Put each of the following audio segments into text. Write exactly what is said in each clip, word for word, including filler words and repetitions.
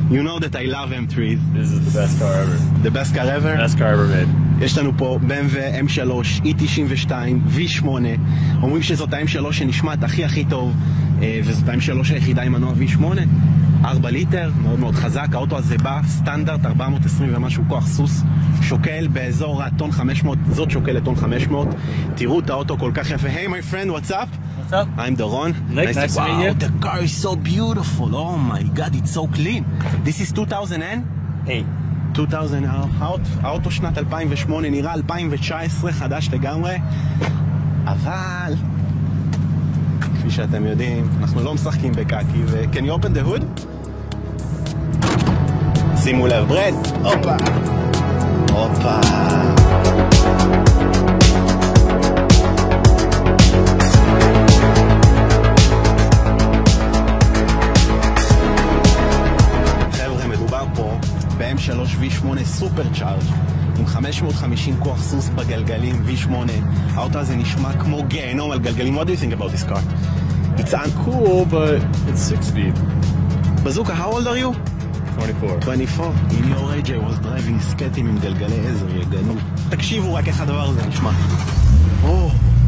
You know that I love M threes. This is the best car ever. The best car ever? Best car ever made. יש לנו פה בי אם דאבליו אם שלוש, אי תשעים ושתיים, וי שמונה. אומרים שזאת ה-אם שלוש שנשמעת הכי הכי טוב, וזאת ה-אם שלוש היחידה עם מנוע וי שמונה. ארבע ליטר, מאוד מאוד חזק. האוטו הזה בא סטנדרט ארבע מאות עשרים ומשהו כוח סוס, שוקל באזור הטון חמש מאות, זאת שוקלת טון חמש מאות. תראו את האוטו כל כך יפה. Hey my friend, what's up? What's up? I'm Doron. Nice, nice to meet you. Wow, the car is so beautiful. Oh my god, it's so clean. This is two thousand eight. two thousand, האוטו שנת אלפיים ושמונה, נראה אלפיים תשע עשרה, חדש לגמרי. אבל כפי שאתם יודעים, אנחנו לא משחקים בקאקי. ו- Can you open the hood? שימו לב, ברד. הופה. הופה. חבר'ה, מדובר פה ב-אם שלוש וי שמונה סופר צ'ארג' עם חמש מאות וחמישים כוח סוס בגלגלים, וי שמונה. האוטו הזה נשמע כמו גיהנום על גלגלים. What do you think about this car? It's Cool, but it's six speed. Bazooka, how old are you? twenty-four. twenty-four. In your age I was driving סקטים עם גלגלי עזר, יגנו. תקשיבו רק איך הדבר הזה נשמע. או.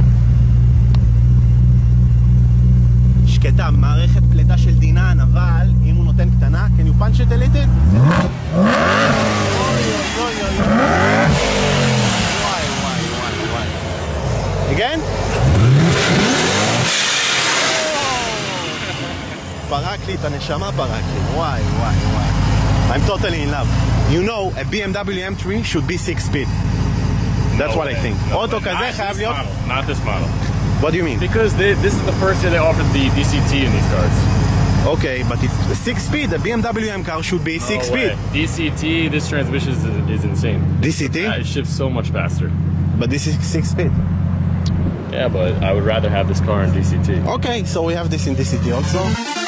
שקטה, מערכת פליטה של דינן, אבל אם הוא נותן קטנה, can you punch it a little? אוי אוי אוי אוי. וואי וואי וואי וואי. Again? פרק לי את הנשמה, פרק לי. וואי וואי וואי. I'm totally in love. You know, a בי אם דאבליו אם תרי should be six speed. That's No what way. I think. No, אוטו not כזה this חייב להיות... model, Not this model. What do you mean? Because they, this is the first year they offered the D C T in these cars. Okay, but it's six speed. The בי אם דאבליו אם car should be six No speed. way. D C T, this transmission is, is insane. D C T? Yeah, it shifts so much faster. But this is six speed. Yeah, but I would rather have this car in D C T. Okay, so we have this in D C T also.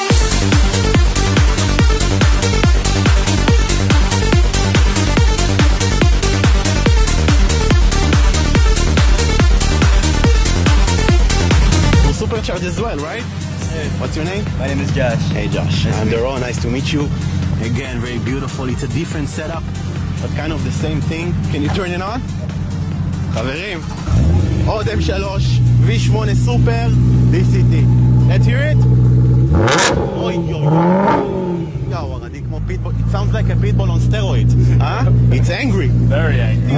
Supercharged as well, right? Hey. What's your name? My name is Josh. Hey Josh, Nice I'm to meet Doron, nice to meet you. Again, very beautiful. It's a different setup, but kind of the same thing. Can you turn it on? חברים, עוד אם שלוש, וי שמונה סופר, די סי טי. Let's hear it? אוי יוי יוי. יאו, הרדי כמו פיטבול. It sounds like a pitbull on steroids. Huh? It's angry. Very angry.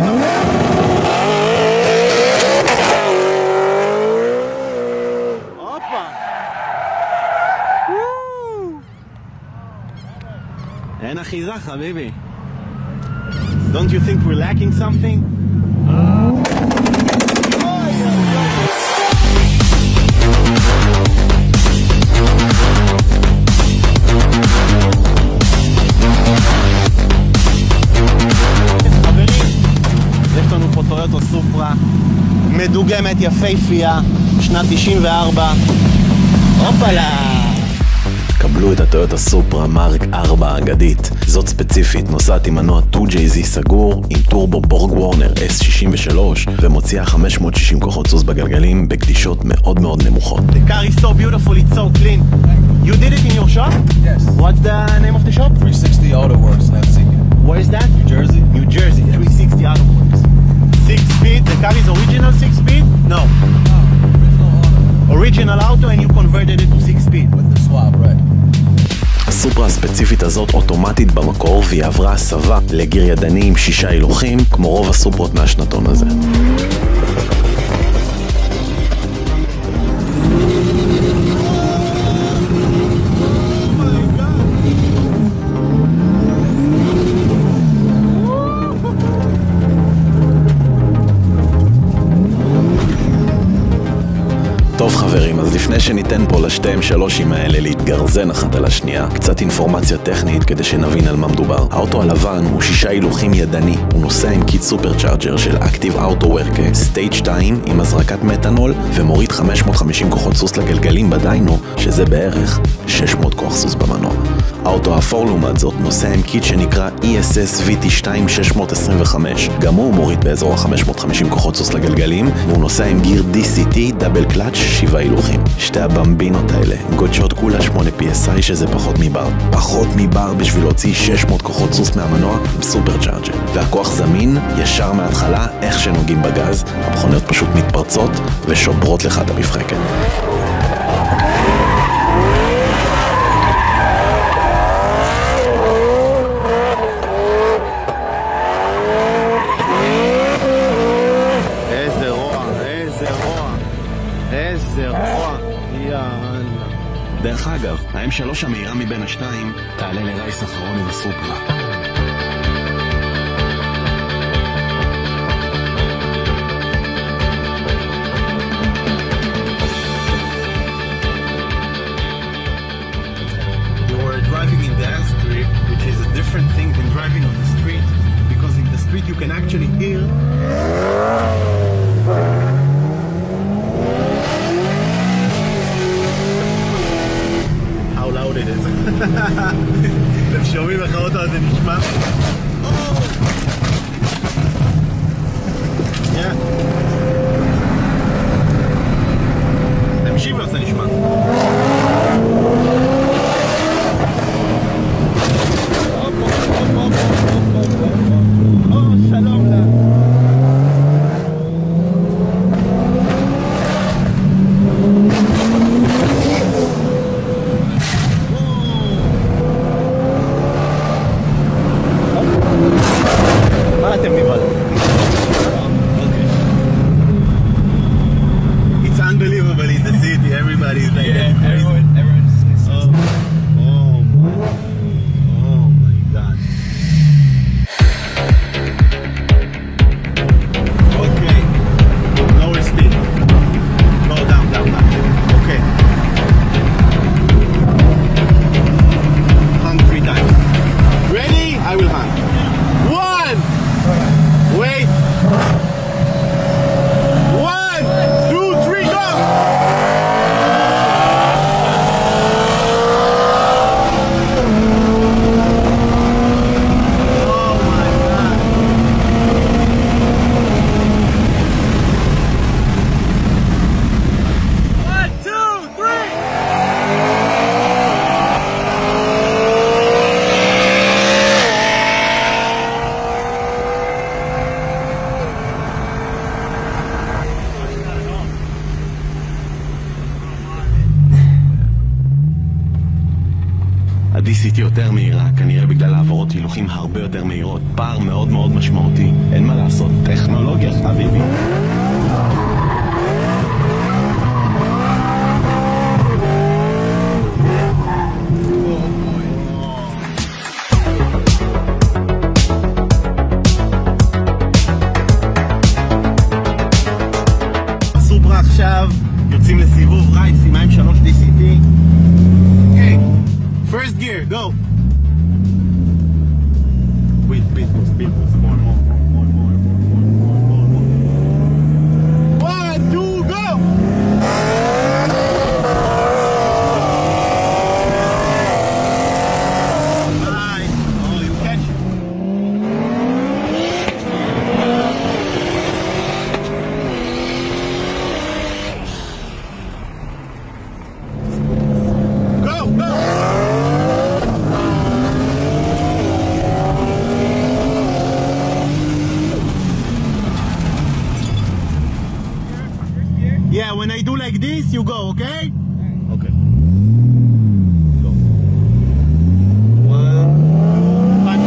אין אחיזה, חביבי. Don't you think we're lacking something? חברים, יש לנו פה טויוטה סופרה מדוגמת יפהפייה, שנת תשעים וארבע. הופלה! קבלו את הטויוטה סופרה מרק ארבע האגדית. זאת ספציפית נוסעת עם מנוע טו ג'יי זי סגור עם טורבו בורג וורנר אס שישים ושלוש ומוציאה חמש מאות ושישים כוחות סוס בגלגלים בקדישות מאוד מאוד נמוכות. The car is so beautiful, it's so clean. You did it in your shop? Yes. What's the name of the shop? three sixty Auto Works in Helsinki. Where is that? New Jersey. New Jersey, Yes. three sixty Auto Works. Six speed, the car is original six speed? No. Oh, original auto. Original auto and you converted it to six speed. With the swap, right? הסופרה הספציפית הזאת אוטומטית במקור והיא עברה הסבה לגיר ידני עם שישה הילוכים כמו רוב הסופרות מהשנתון הזה. טוב חברים, אז לפני שניתן פה לשתיים שלושים האלה להתגרזן אחת על השנייה, קצת אינפורמציה טכנית כדי שנבין על מה מדובר. האוטו הלבן הוא שישה הילוכים ידני, הוא נוסע עם קיט סופר צ'ארג'ר של אקטיב אוטו וורקה סטייג' שתיים עם הזרקת מתנול ומוריד חמש מאות וחמישים כוחות סוס לגלגלים בדיינו, שזה בערך שש מאות כוח סוס במנוע. האוטו האפור לעומת זאת נוסע עם קיט שנקרא אי אס אס וי טי שתיים שש מאות עשרים וחמש, גם הוא מוריד באזור ה-חמש מאות וחמישים כוחות סוס לגלגלים, והוא נוסע עם גיר די סי טי דאבל קלאץ' שבעה הילוכים. שתי הבמבינות האלה גודשות כולה שמונה ושמונה פי אס איי שזה פחות מבר. פחות מבר בשביל להוציא שש מאות כוחות סוס מהמנוע עם סופר צ'ארג'ר. והכוח זמין ישר מההתחלה איך שנוגעים בגז, המכוניות פשוט מתפרצות ושוברות לך את המפחקת. דרך אגב, ה-אם שלוש המהירה מבין השתיים תעלה לרייס אחרון עם הסופרה. You're driving in the airstrip, which is a different thing than driving on the street, because in the street you can actually hear loud it is. אתם שומעים איך האוטו הזה נשמע? תמשיב לו, זה נשמע. שלום לה. ה-די סי טי יותר מהירה, כנראה בגלל העברות הילוכים הרבה יותר מהירות, פער מאוד מאוד משמעותי. אין מה לעשות, טכנולוגיה חביבי. סופרה עכשיו יוצאים לסיבוב רייס עם ה-אם שלוש די סי טי. First gear, go! Wait, speed boost, speed boost, more, more, more, more, more, more, more, more. One, two, go! Nice! Oh, you catch it. Go, go! Yeah, when I do like this, you go, okay? Okay. Go. One, punch.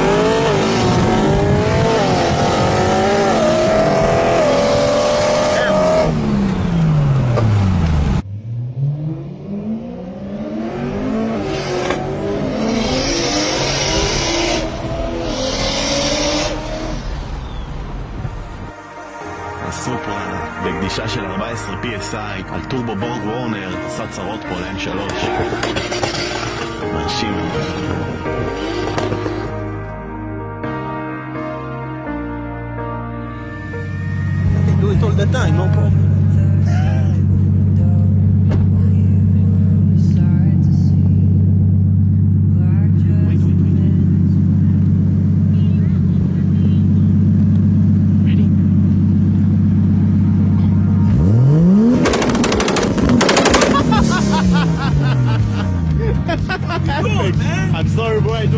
הסופרה בקדישה של ארבע עשרה פי אס איי על טורבו בורג וורנר עשה צרות פה ל-אם שלוש. מרשים. They do it all the time, no problem.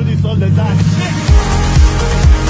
this all the time.